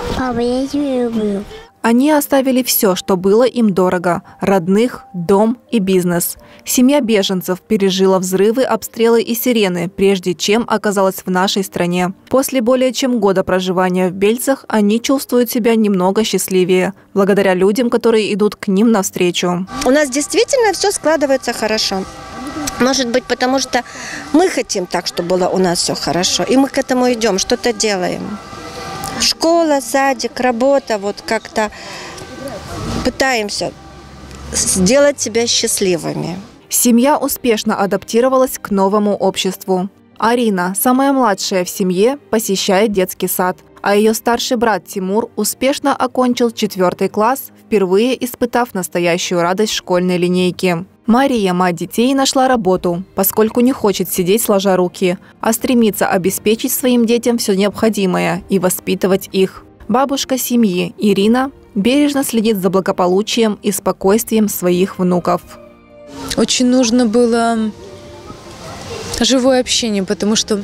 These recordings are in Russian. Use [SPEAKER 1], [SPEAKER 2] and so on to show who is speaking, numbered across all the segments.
[SPEAKER 1] Папа, я тебя люблю.
[SPEAKER 2] Они оставили все, что было им дорого – родных, дом и бизнес. Семья беженцев пережила взрывы, обстрелы и сирены, прежде чем оказалась в нашей стране. После более чем года проживания в Бельцах они чувствуют себя немного счастливее, благодаря людям, которые идут к ним навстречу.
[SPEAKER 3] У нас действительно все складывается хорошо. Может быть, потому что мы хотим так, чтобы было у нас все хорошо, и мы к этому идем, что-то делаем. Школа, садик, работа, вот как-то пытаемся сделать себя счастливыми.
[SPEAKER 2] Семья успешно адаптировалась к новому обществу. Арина, самая младшая в семье, посещает детский сад, а ее старший брат Тимур успешно окончил 4 класс, впервые испытав настоящую радость школьной линейки. Мария, мать детей, нашла работу, поскольку не хочет сидеть сложа руки, а стремится обеспечить своим детям все необходимое и воспитывать их. Бабушка семьи Ирина бережно следит за благополучием и спокойствием своих внуков.
[SPEAKER 4] Очень нужно было живое общение, потому что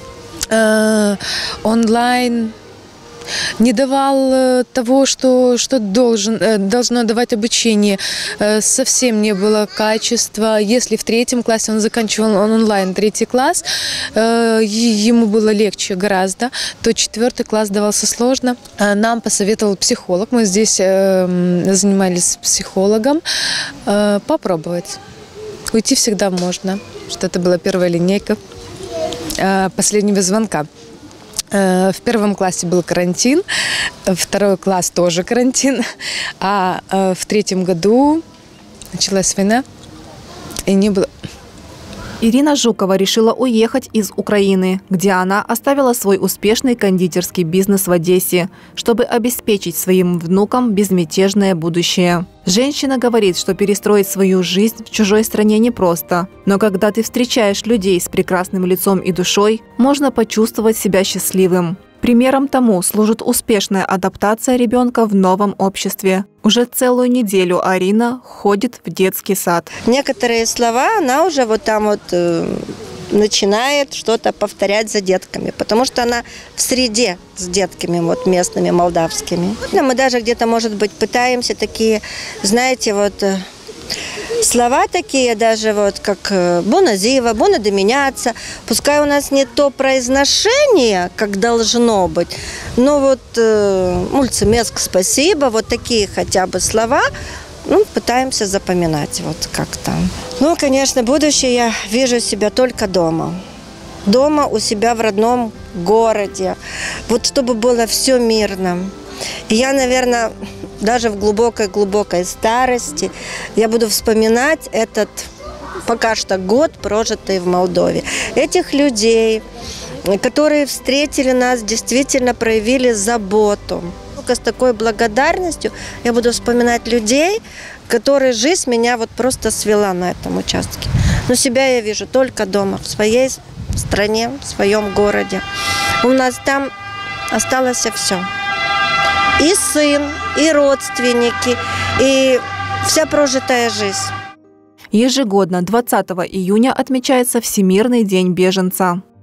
[SPEAKER 4] онлайн не давал того, что должно давать обучение. Совсем не было качества. Если в 3 классе он заканчивал онлайн 3 класс, ему было легче гораздо, то 4 класс давался сложно. Нам посоветовал психолог. Мы здесь занимались с психологом. Попробовать. Уйти всегда можно. Что это была первая линейка последнего звонка. В 1 классе был карантин, 2 класс тоже карантин, а в 3 году началась война, и не было.
[SPEAKER 2] Ирина Жукова решила уехать из Украины, где она оставила свой успешный кондитерский бизнес в Одессе, чтобы обеспечить своим внукам безмятежное будущее. Женщина говорит, что перестроить свою жизнь в чужой стране непросто, но когда ты встречаешь людей с прекрасным лицом и душой, можно почувствовать себя счастливым. Примером тому служит успешная адаптация ребенка в новом обществе. Уже целую неделю Арина ходит в детский сад.
[SPEAKER 3] Некоторые слова она уже вот там вот начинает что-то повторять за детками, потому что она в среде с детками вот местными, молдавскими. Мы даже где-то, может быть, пытаемся такие, знаете, вот слова такие даже вот как «буна зива», «буна доменяться». Пускай у нас не то произношение, как должно быть, но вот «мульцемеск», «спасибо», вот такие хотя бы слова, пытаемся запоминать вот как-то. Конечно, будущее я вижу себя только дома. Дома у себя в родном городе. Вот чтобы было все мирно. И я, наверное, даже в глубокой-глубокой старости я буду вспоминать этот пока что год, прожитый в Молдове. Этих людей, которые встретили нас, действительно проявили заботу. С такой благодарностью я буду вспоминать людей, которые жизнь меня вот просто свела на этом участке. Но себя я вижу только дома, в своей стране, в своем городе. У нас там осталось все. И сын, и родственники, и вся прожитая жизнь.
[SPEAKER 2] Ежегодно 20 июня отмечается Всемирный день беженца.